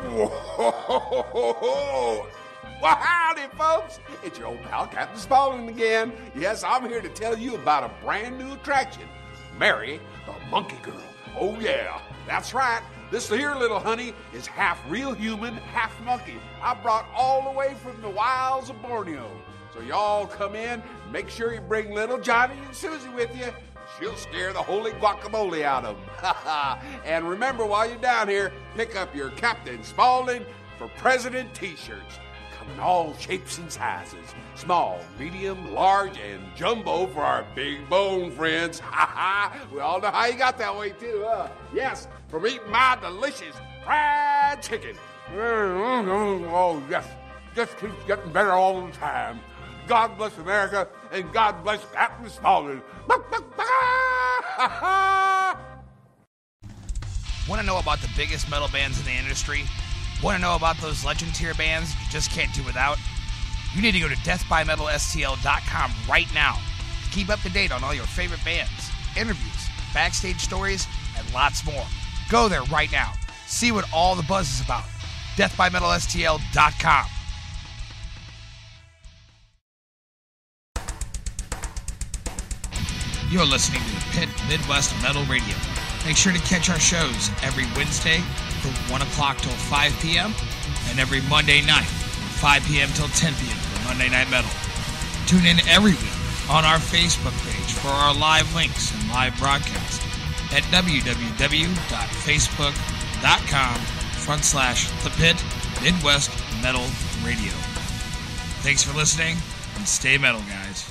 Whoa. Well, howdy, folks. It's your old pal, Captain Spaulding again. Yes, I'm here to tell you about a brand new attraction. Marry the Monkey Girl. Oh, yeah, that's right. This here little honey is half real human, half monkey. I brought all the way from the wilds of Borneo. So y'all come in, make sure you bring little Johnny and Susie with you. She'll scare the holy guacamole out of them. And remember, while you're down here, pick up your Captain Spaulding for President t-shirts. Come in all shapes and sizes. Small, medium, large, and jumbo for our big bone friends. We all know how you got that way, too, huh? Yes, from eating my delicious fried chicken. Oh, yes. Just keeps getting better all the time. God bless America, and God bless Captain Spaulding. Want to know about the biggest metal bands in the industry? Want to know about those legend tier bands you just can't do without? You need to go to deathbymetalstl.com right now to keep up to date on all your favorite bands, interviews, backstage stories, and lots more. Go there right now. See what all the buzz is about. deathbymetalstl.com. You're listening to the Pit Midwest Metal Radio. Make sure to catch our shows every Wednesday from 1 o'clock till 5 p.m. and every Monday night from 5 p.m. till 10 p.m. for Monday Night Metal. Tune in every week on our Facebook page for our live links and live broadcast at www.facebook.com/The Pit Midwest Metal Radio. Thanks for listening and stay metal, guys.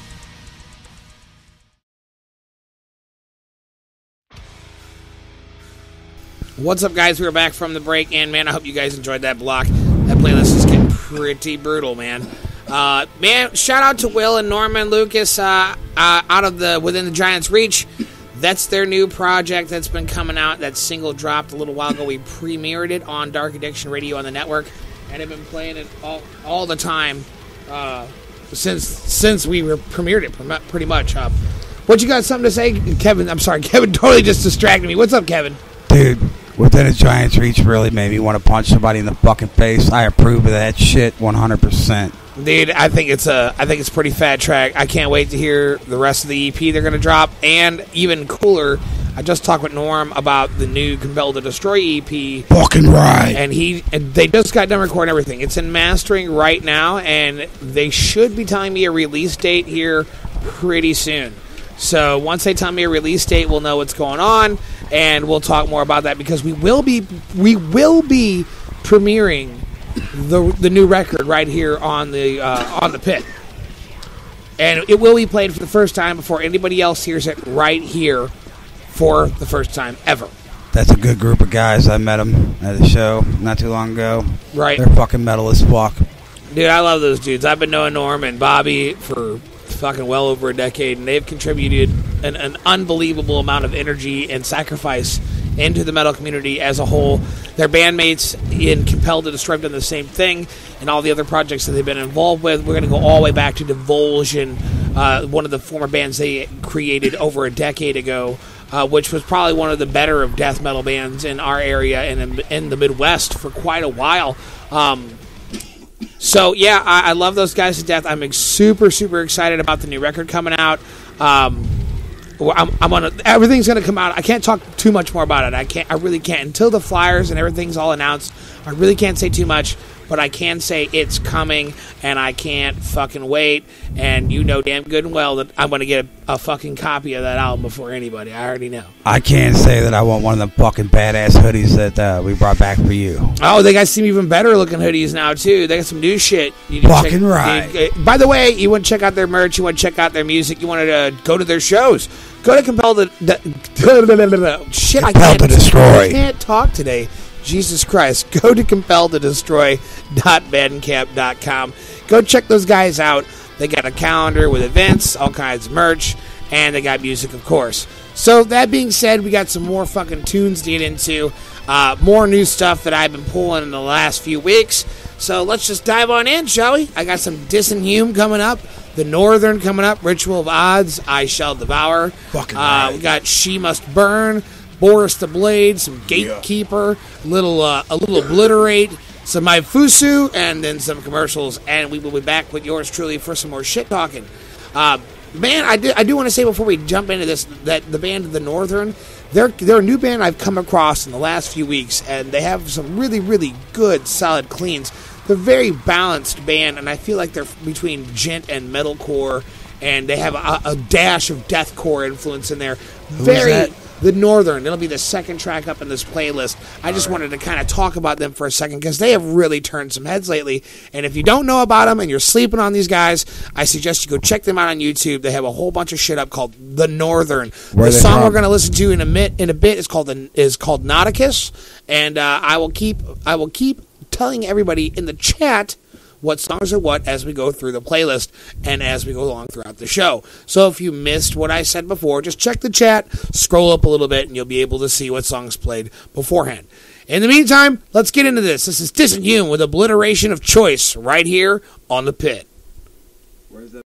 What's up, guys? We're back from the break, and man, I hope you guys enjoyed that block. That playlist is getting pretty brutal, man. Man, shout out to Will and Norman Lucas out of the Within the Giant's Reach. That's their new project that's been coming out. That single dropped a little while ago. We premiered it on Dark Addiction Radio on the network, and have been playing it all the time since we premiered it, pretty much. What you got something to say, Kevin? I'm sorry, Kevin totally just distracted me. What's up, Kevin? Dude, Within a Giant's Reach really made me want to punch somebody in the fucking face. I approve of that shit 100%. Dude, I think it's a pretty fat track. I can't wait to hear the rest of the EP they're going to drop. And even cooler, I just talked with Norm about the new Compelled to Destroy EP. Fucking right. And they just got done recording everything. It's in mastering right now, and they should be telling me a release date here pretty soon. So once they tell me a release date, we'll know what's going on, and we'll talk more about that, because we will be premiering the new record right here on the Pit, and it will be played for the first time before anybody else hears it right here for the first time ever. That's a good group of guys. I met them at a show not too long ago. Right, they're fucking metal as fuck. Dude, I love those dudes. I've been knowing Norm and Bobby for fucking well over a decade, and they've contributed an unbelievable amount of energy and sacrifice into the metal community as a whole. Their bandmates in Compelled to Destroy have done the same thing, and all the other projects that they've been involved with. We're going to go all the way back to Divulsion, one of the former bands they created over a decade ago, which was probably one of the better of death metal bands in our area and in the Midwest for quite a while. So, yeah, I love those guys to death. I'm super, super excited about the new record coming out. Everything's going to come out. I can't talk too much more about it. I really can't. Until the flyers and everything's all announced, I really can't say too much. But I can say it's coming, and I can't fucking wait. And you know damn good and well that I'm going to get a fucking copy of that album before anybody. I already know. I can't say that I want one of the fucking badass hoodies that we brought back for you. Oh, they got some even better looking hoodies now, too. They got some new shit. Fucking right. By the way, you want to check out their merch, you want to check out their music, you want to go to their shows, go to Compelled to Destroy. I can't talk today. Jesus Christ. Go to compelledtodestroy.bandcamp.com. Go check those guys out. They got a calendar with events, all kinds of merch, and they got music, of course. So, that being said, we got some more fucking tunes to get into. More new stuff that I've been pulling in the last few weeks. So, let's just dive on in, shall we? I got some Disinhume coming up. The Northern coming up. Ritual of Odds, I Shall Devour. Fucking right. We got She Must Burn. Boris the Blade, some Gatekeeper, a little Obliterate, some My Fusu, and then some commercials, and we will be back with yours truly for some more shit talking. Man, I do want to say before we jump into this that the band The Northern, they're a new band I've come across in the last few weeks, and they have some really, really good, solid cleans. They're a very balanced band, and I feel like they're between djent and metalcore, and they have a dash of deathcore influence in there. Very The Northern. It'll be the second track up in this playlist. I just wanted to kind of talk about them for a second because they have really turned some heads lately. And if you don't know about them and you're sleeping on these guys, I suggest you go check them out on YouTube. They have a whole bunch of shit up called The Northern. The song we're going to listen to in a bit is called Nauticus. And I will keep telling everybody in the chat what songs are what as we go through the playlist and as we go along throughout the show. So if you missed what I said before, just check the chat, scroll up a little bit, and you'll be able to see what songs played beforehand. In the meantime, let's get into this. This is Distant Hume with Obliteration of Choice right here on The Pit. Where's that?